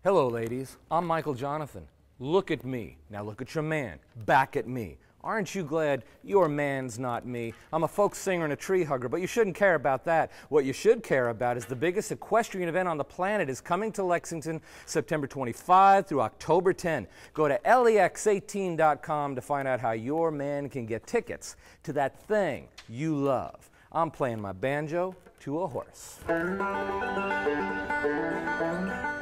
Hello, ladies. I'm Michael Johnathon. Look at me. Now look at your man. Back at me. Aren't you glad your man's not me? I'm a folk singer and a tree hugger, but you shouldn't care about that. What you should care about is the biggest equestrian event on the planet is coming to Lexington September 25 through October 10. Go to lex18.com to find out how your man can get tickets to that thing you love. I'm playing my banjo to a horse.